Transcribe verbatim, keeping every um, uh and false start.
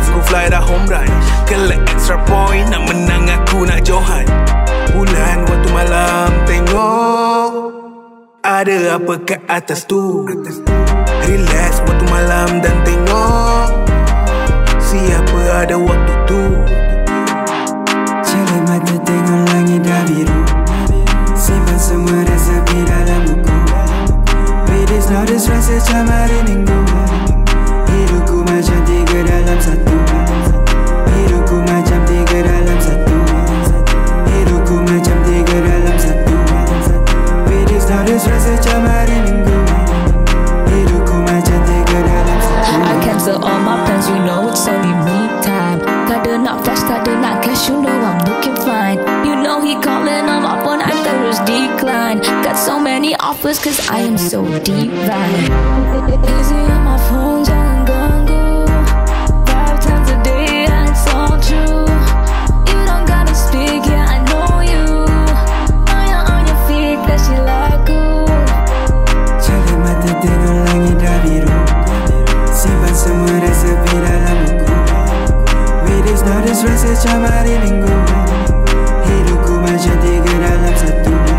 chance ku fly dah home run. Collect extra point, nak menang aku nak johan. Bulan waktu malam tengok ada apa kat atas tu. Relax waktu malam dan tengok siapa ada waktu tu. Celik mata tengok langit dah biru, simpan semua resepi dalam buku. Ladies now this rasa macam hari minggu. Hidupku macam tiga dalam satu. Hidupku macam tiga dalam satu. Hidupku macam tiga dalam satu. Ladies now this rasa macam hari minggu. Hidupku macam tiga dalam satu. I cancel all my plans, you know it's only me time. Kada nak flash, kada nak cash, you know I'm looking fine. You know he calling on my phone, I first decline. Got so many offers cause I am so divine. Easy on my phone, jangan ganggu. Five times a day and it's all true. You don't gotta speak, yeah I know you. Now you're on your feet, kasi lagu. Celik mata tengok langit dah biru, simpan semua resepi dalam buku. Ladies now this rasa macam hari minggu. Hidupku macam tiga dalam satu.